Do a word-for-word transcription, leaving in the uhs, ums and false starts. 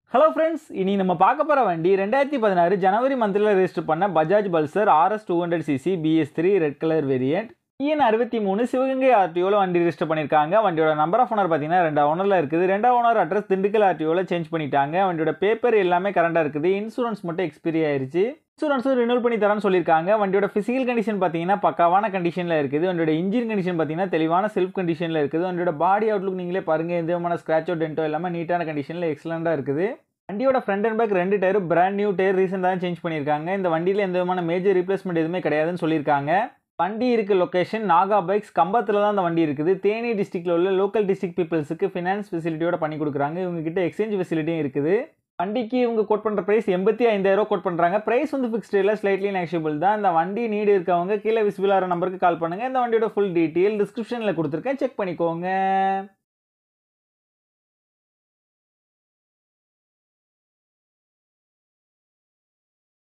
Hello friends, இனி நம்ம பார்க்க போற வண்டி ரெண்டாயிரத்து பதினாறு ஜனவரி மந்த்ல ரெஜிஸ்டர் பண்ண Bajaj Pulsar R S two hundred C C B S three red colour variant. E N sixty three Sivaganga R T O ல வண்டி ரெஜிஸ்டர் பண்ணிருக்காங்க. வண்டியோட நம்பர் ஆஃப் ஓனர் பாத்தீங்கன்னா ரெண்டு ஓனர்ல இருக்குது. ரெண்டு owner address Dindigul R T O ல சேஞ்ச் பண்ணிட்டாங்க. வண்டியோட பேப்பர் எல்லாமே கரண்டா இருக்குது. இன்சூரன்ஸ் மட்டும் எக்ஸ்பைரி ஆயிருச்சு. இன்சூரன்ஸ் ரினியூல் பண்ணி தரேன்னு சொல்லிருக்காங்க. வண்டியோட பிசிக்கல் கண்டிஷன் பாத்தீங்கன்னா பக்காவான கண்டிஷன்ல இருக்குது. வண்டியோட இன்ஜின் கண்டிஷன் பாத்தீங்கன்னா தெளிவான செல்ஃப் கண்டிஷன்ல இருக்குது. வண்டியோட பாடி அவுட்லுக் நீங்களே பாருங்க. எந்த விதமான ஸ்கிராச்சோ டென்ட்டோ எல்லாமே நீட்டான கண்டிஷன்ல எக்ஸலண்டா இருக்குது. வண்டியோட ஃப்ரண்ட் அண்ட் பேக் ரெண்டு டயர் பிராண்ட் நியூ டயர் ரீசெண்டாக தான் சேஞ்ச் பண்ணியிருக்காங்க. இந்த வண்டியில் எந்த விதமான மேஜர் ரீப்ளேஸ்மெண்ட் எதுவுமே கிடையாதுன்னு சொல்லியிருக்காங்க. வண்டி இருக்க லொக்கேஷன் நாகா பைக்ஸ் கம்பத்தில் தான் அந்த வண்டி இருக்குது. தேனி டிஸ்ட்ரிக்ட்ல உள்ள லோக்கல் டிஸ்ட்ரிக்ட் பீப்புள்ஸுக்கு ஃபினான்ஸ் ஃபெசிலிட்டியோட பண்ணி கொடுக்குறாங்க. இவங்க கிட்ட எக்ஸ்சேஞ்ச் ஃபெசிலிட்டியும் இருக்குது. வண்டிக்கு இவங்க கோட் பண்ணுற ப்ரைஸ் எண்பத்தி ஐந்தாயிரம் கோட் பண்ணுறாங்க. ப்ரைஸ் வந்து ஃபிக்ஸ்டு இல்லை, ஸ்லைட்லி நெகோஷியபிள் தான். இந்த வண்டி நீடு இருக்கவங்க கீழே விசிபிள் ஆகிற நம்பருக்கு கால் பண்ணுங்கள். இந்த வண்டியோட ஃபுல் டீட்டெயில் டிஸ்கிரிப்ஷனில் கொடுத்துருக்கேன், செக் பண்ணிக்கோங்க.